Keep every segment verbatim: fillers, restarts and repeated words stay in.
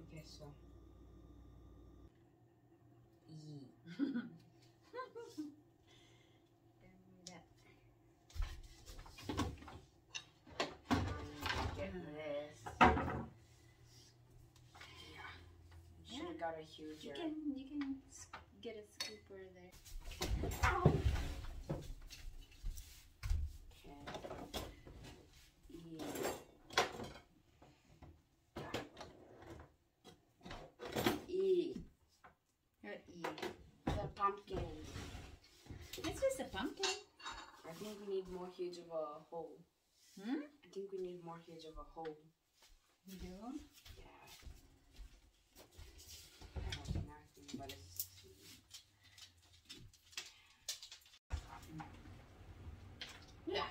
Okay, so. E. Get this. Yeah. Should have got a huge. You can you can get a scooper there. Oh. E. What E? The pumpkin. It's just a pumpkin. I think we need more huge of a hole. Hmm? I think we need more huge of a hole. You do? Yeah. That's nasty, but it's. Yeah.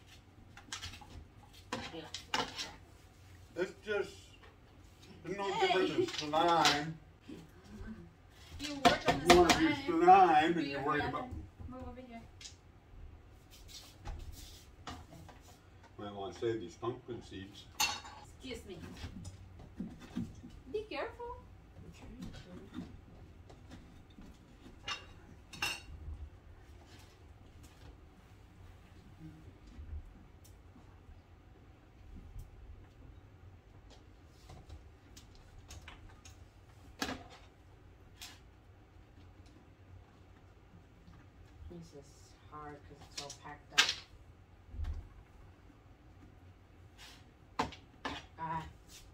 Yeah. It's just, there's no difference in slime. You work on You the want to do slime. slime Do and you you're worried want about. to move over here? I want to save these pumpkin seeds. Excuse me. Be careful. This is hard because it's all packed up. Ah.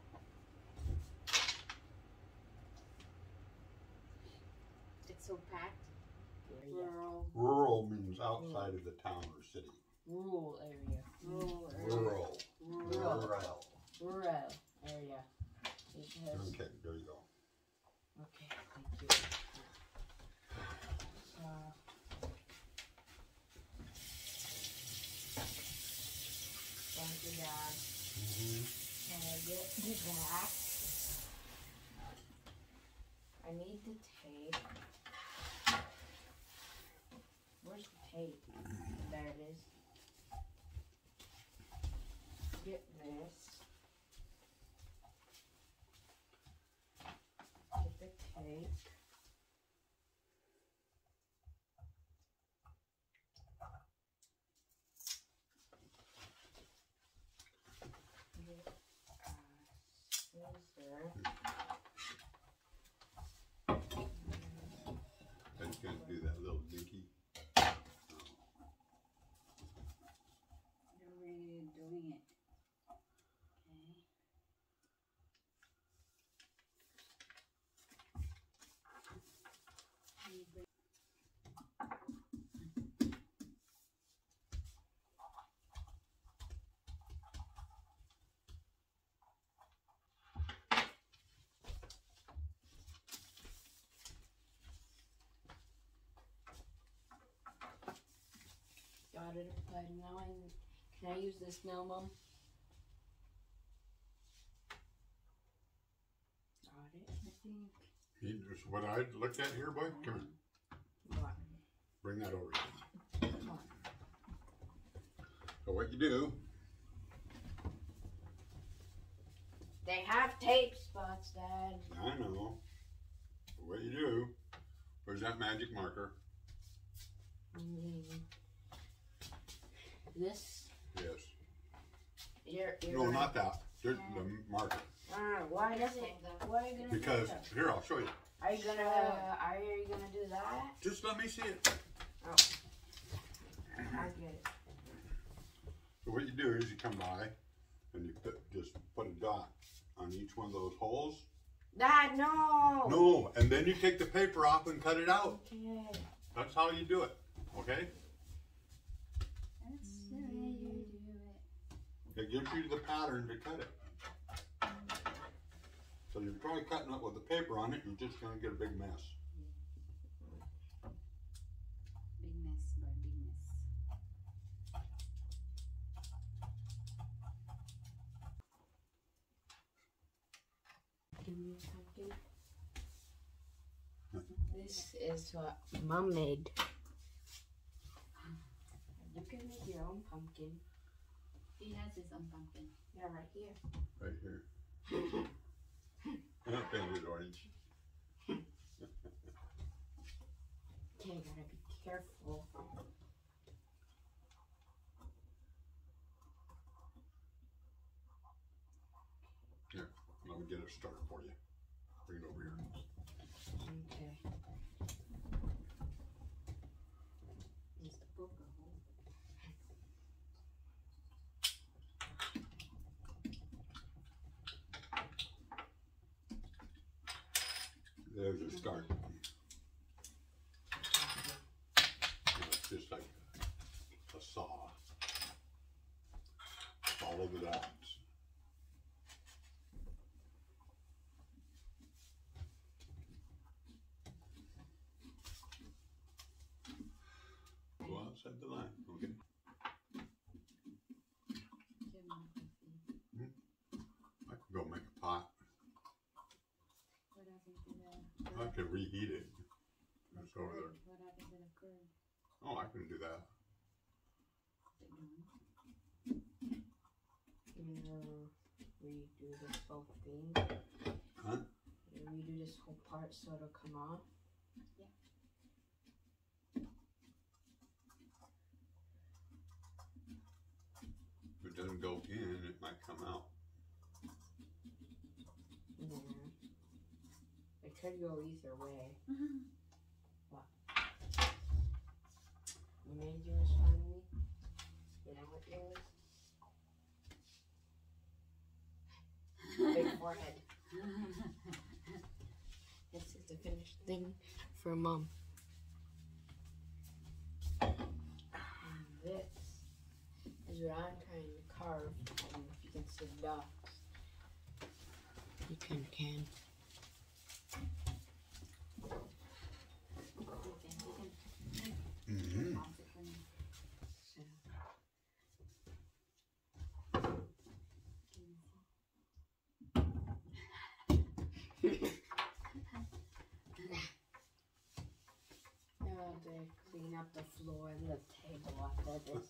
It's so packed. Rural. Rural means outside of the town or city. Rural area. Rural area. Rural. Rural. Rural. Rural area. It has. Okay, there you go. Okay, thank you. So. Thank you, Dad. Mm-hmm. Can I get you back? I need the tape. Where's the tape? There it is. Get this. Get the tape. Get a scissor. I just got to do that little dinky. You're really doing it. Okay. Got it applied now. I, can I use this now, Mom? Got it. I think. You just what I looked at here, boy? Come here. What? Bring that over. Come on. So what you do, They have tape spots, Dad. I know. What you do, where's that magic marker? Mm. This. Yes. You're, you're No, gonna, not that. Just the marker. Uh, why does it? Why are you gonna Because, do that? here, I'll show you. Are you gonna? Uh, are you gonna do that? Just let me see it. Oh, I get it. So what you do is you come by and you put, just put a dot on each one of those holes. Dad, no. No, and then you take the paper off and cut it out. Okay. That's how you do it, okay? That's the way you do it. It gives you the pattern to cut it. So you're probably cutting it with the paper on it, you're just gonna get a big mess. Big mess, but big mess. Give me a pumpkin. This is what Mom made. You can make your own pumpkin. He has his own pumpkin. Yeah, right here. Right here. Okay. Here, let me get it started for you. Bring it over here. Okay. Is the book a hole? There's your start. It's just like a saw. Follow the dots. Go outside the line, okay? Give me a coffee. I could go make a pot. What happened to the I curd? could reheat it. The That's over curd. there. What happened to the curd? Oh, I can do that. Is it done? I'm gonna redo this whole thing. Huh? Redo this whole part so it'll come off. If it doesn't go in, it might come out. Yeah. It could go either way. What? You made yours finally? You know what yours? Big forehead. This is the finished thing for Mom. And this is what I'm trying to carve. I don't know if you can see the dots. You can, can. Mm-hmm. So, now to clean up the floor and the table after this.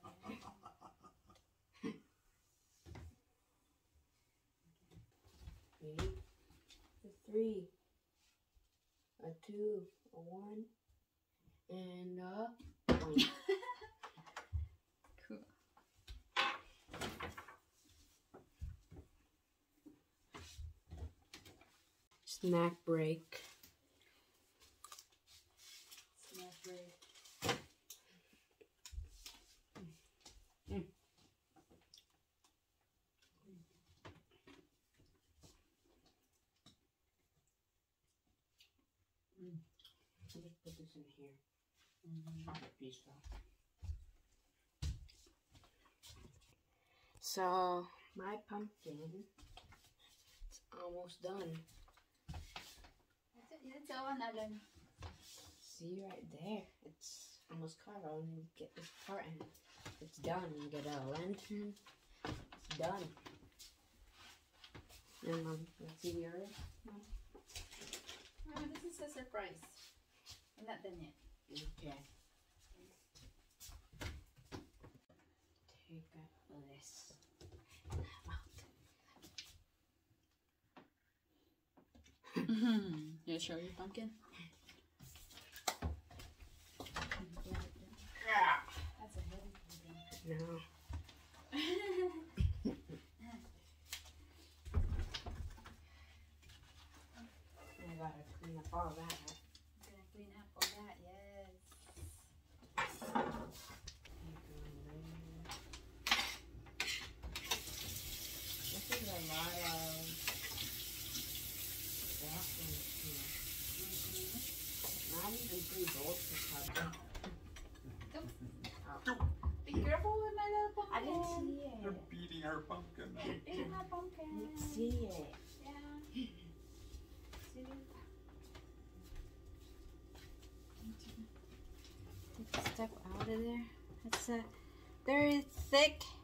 Ready? A three, a two, a one, and a one. Cool. Snack break. Snack break. I'll just put this in here. Mm-hmm. Piece off. So my pumpkin is almost done. That's it. That's all I'm done. See right there, it's almost carved. I only need to get this part and it's done. You get a lantern. It's done. And um, let's see yours. Oh, this is a surprise. I'm not done yet. Okay. Take out this. You show your pumpkin? That's a heavy pumpkin. No. I gotta clean up all that. I'm gonna clean up all that, yes. This is a lot of stuff in here. Mm-hmm. Not even three bowls to cut. Be careful with my little pumpkin. I didn't see it. They're beating our pumpkin. Eating my pumpkin. I didn't see it. Yeah. See? Take the stuff out of there. It's uh, very thick